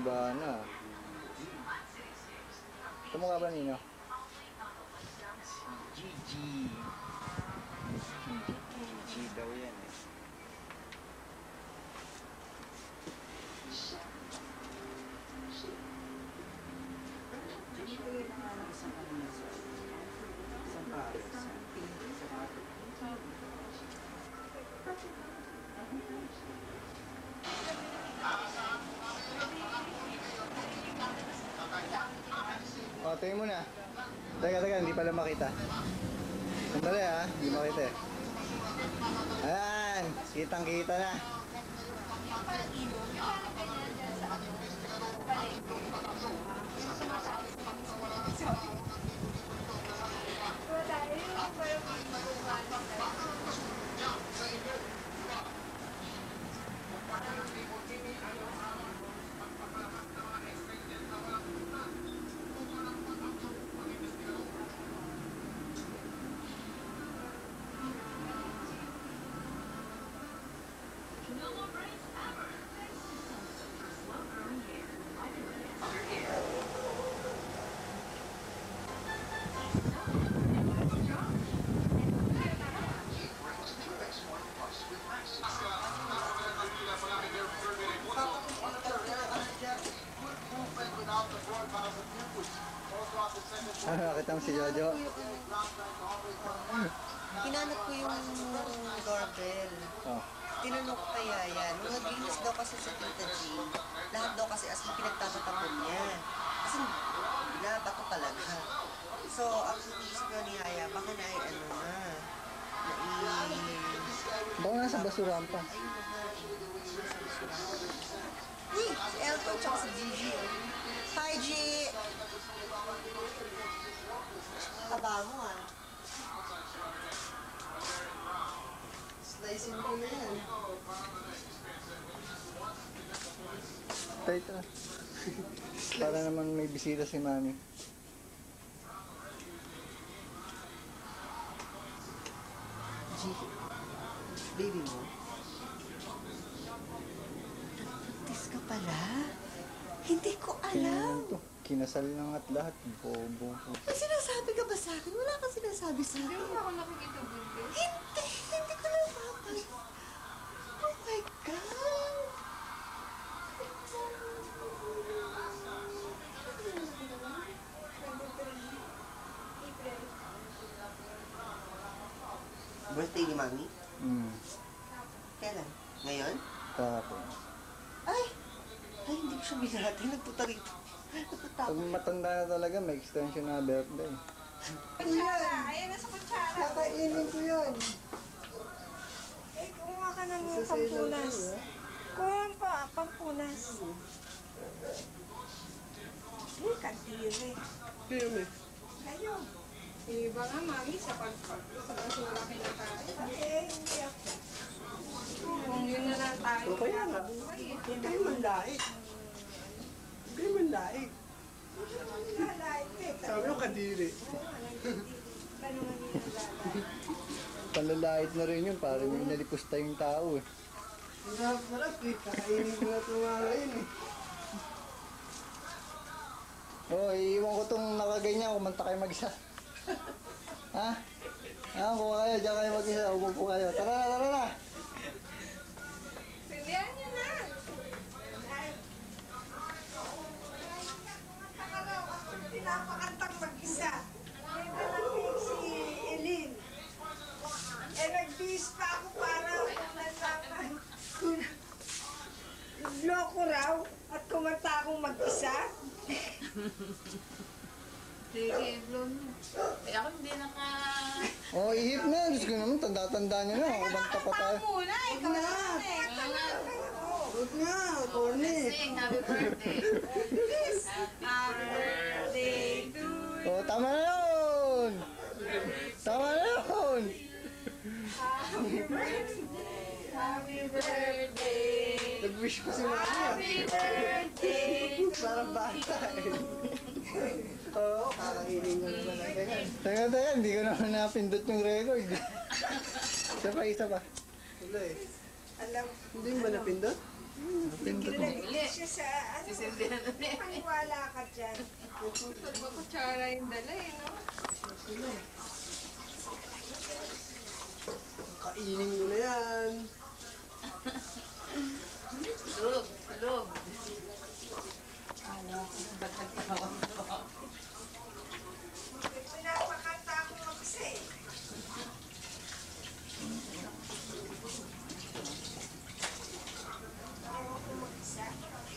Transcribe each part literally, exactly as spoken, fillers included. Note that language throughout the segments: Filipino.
Cubana. Tumukha ba Nino? Gigi. Gigi daw yan eh. O, tingin mo na. Teka, teka, hindi pala makita. Sandali ha, hindi makita eh. Ayan, kitang kita na. Ano, nakita mo si Jojo? Hinanap ko yung doorbell. Oh. Tinanong ko kay Yaya. Nung naglinis daw kasi sa Tita Jean, lahat daw kasi as in pinagtatatapon niya. Kasi binabato talaga. So, ang inisip ko ni Yaya, baka na ay ano na. Na i... Baka nasa basurahan pa. Ayun na nga. Nasa basurahan. Uy! Si Elton tsaka si Gigi. Hi, G! Taba mo ah. Slicing ko na yan. Tight na. Para naman may bisita si Mami. G, baby mo? Buntis ka pala? Hindi ko alam. Ito, kinasal lang at lahat. Bobo. May sinasabi ka ba sa akin? Wala kang sinasabi sa akin. Hindi mo ako nakikita buntis. Hindi! Hindi ko napapal. Oh my God! Birthday ni Mami? Hmm. Kailan? Ngayon? Tapos. Ay! Ay, hindi ko siya binati. Nagpunta rito. Pag matanda na talaga, may extension na birthday. Kutsara! Ayan na sa kutsara! Kakainin ko yun. Eh, kumuha ka ng pampunas. Kumuha pa, pampunas. Eh, kantire. Pero Ayun. Iba nga, mami, sa pagpag. Sa basura kinakain. Eh, hindi ako. Kung yun na lang tayo. O kaya nga, hindi man laik. Hindi man laik. Lalait eh. Sabi ko kadiri. Tanong nga nila lalait. Palalait na rin yun, parang may nalipos tayong tao eh. Sarap-sarap eh. Kakainin ko na tumara yun eh. Oh, iiwan ko tong nakaganyan, kumanta kayo mag-isa. Ha? Ha, kuha kayo, dyan kayo mag-isa, umupo kayo. Tara na, tara na! Sindihan niyo na! Pinapakantang mag-isa. May dalang si Elin. Eh, nag-bis pa ako para nalaman. Loko raw at kumanta akong mag-isa. Sige, blow mo. Eh, ako hindi naka... Oh, ihip na. Diyos ko naman, tanda-tanda nyo na. Kumanta pa tayo. Muna, ikaw na eh. Huwag na, corny. Sing, happy birthday. Happy birthday to you. Oh, tama na yun! Tama na yun! Happy birthday. Happy birthday. Nag-wish ko si Mami. Happy birthday. Parang bata eh. Oo, kakainin ko naman ang ganyan. Teka, teka, hindi ko naman napindot yung record. Isa pa, isa pa. Wala eh. Alam, Hindi mo ba napindot? Naglalagay siya sa ano. Sisilbihan na niya. Maniwala ka dyan. Pag kutsara yung dala eh, no? Kainin mo na yan. Loob, loob. Ano, ba't nagtawag ko? Pinapakanta ko mag-isa eh. Ayaw ko mag-isa.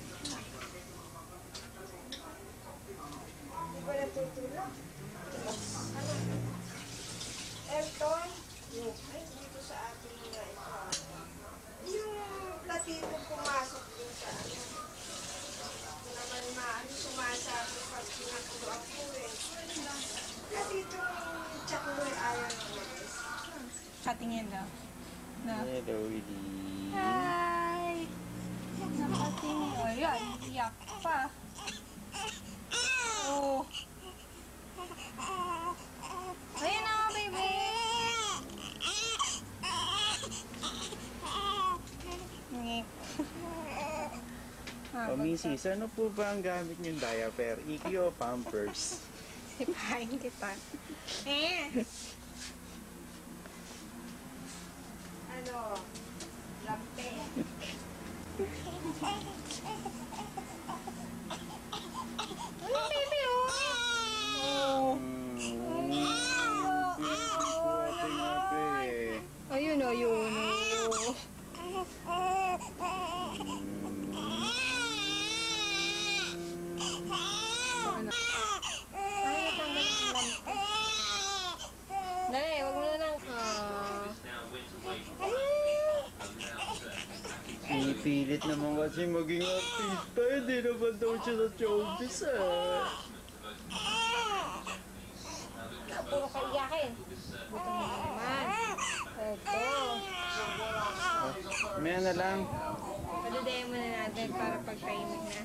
Hindi ba natutulog? Ano? Elton? Ay, dito sa atin nga ito. Yung platito pumasok din sa ano. Ito naman maano sumasabi pag pinakulo ako eh. Platito yung tsakuloy ayaw naman. Katingin daw. Na. Hello, Willie. Hi! Nakatingin. O, yan. Iyak pa. Oh. Ayun na, baby! Ngik. O, misis, ano po ba ang gamit niyong diaper? Iki o Pampers? Sipahin kita. Eh! Ano? Lampe. Ano, baby, oh! Oh. Ayun, ayun, oh. Ano? Ay, natanggal yung lampe. Dali, wag mo na lang. Ah. Pinipilit naman kasi maging artista. Hindi naman daw siya sa showbiz ah. Puro ka iyakin. Buto mo naman. Ito. Maya na lang. Padudayan muna natin para pagkainin na.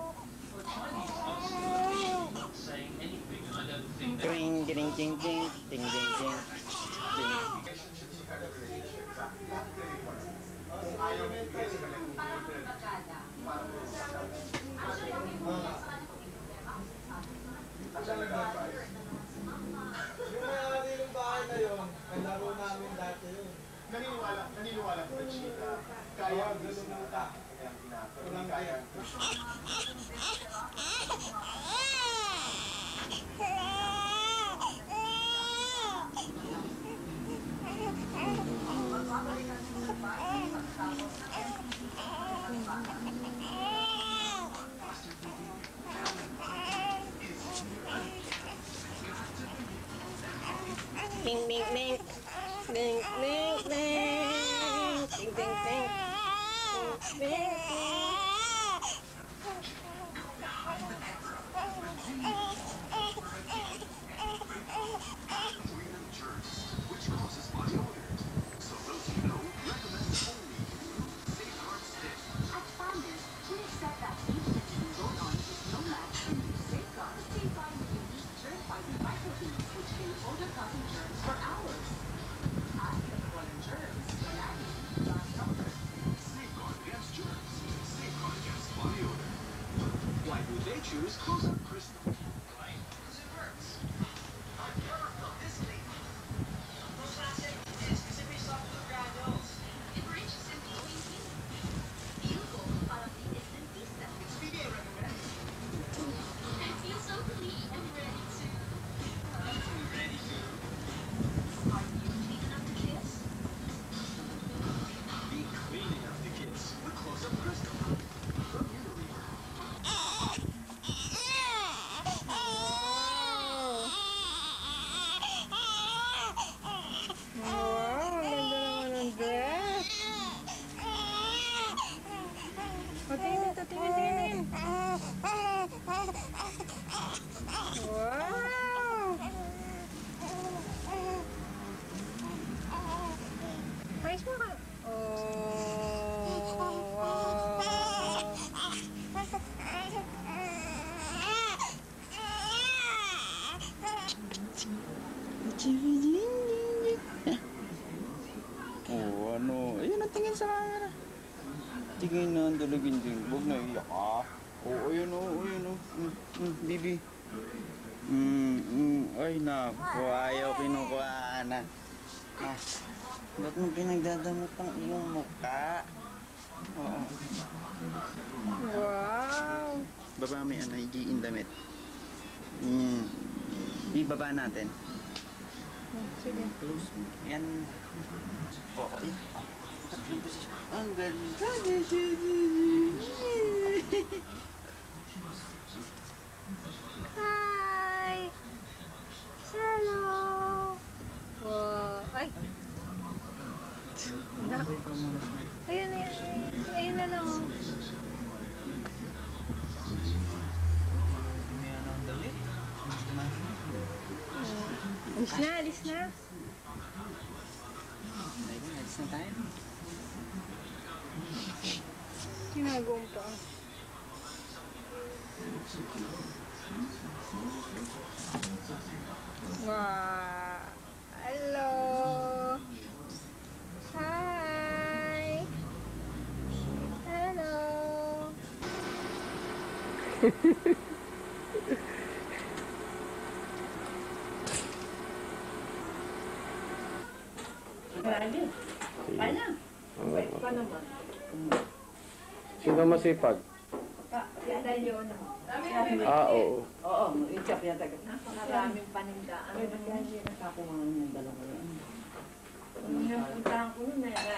Kring, kring, kring, kring, ting, ting, ting, ting. Yung may-ari ng bahay na yun, nalaro namin dati yun. Naniniwala, naniniwala ko na Chika. Kaya lumuta. Walang kaya. Ding, ding, ding. Ding, ding, ding. Ding, ding, ding. Ding, ding. Why would they choose close-up crystal? Be clean enough to kiss with close-up crystal. Wow, ang ganda naman ng dress. O, tingin dito, tingin, tingin, tingin. Wow! Ayos mo ka. Oh, wow. Oh, ano? Ayun, natingin sa camera. Tingin na ang dalagin din. Huwag na iyak ah. Oo, ayun o, ayun o. Mm, mm, Bibi. Mm, mm, ay naku, ayaw kinukuha na. Ah, ba't mo pinagdadamot ang iyong mukha? Oo. Wow! Baba may ano, higiin damit. Mm. Ibaba natin. Sige. Yan. Okay. Tatlong posisyon. Ang ganda. Hi! Hello! Wow! Ay! Naku. Ayun na yan. Ayun na lang. Oh. Alis na, alis na. Ayun, alis na tayo. Ginagawang pa. Wow! Hello! Hi! Hello! Sino masipag? Ah, oo. Oo, ichap yan taga. Napakaraming panindaan. Ay, nakakuha ng dalawa yan. Nung napuntahan ko nun,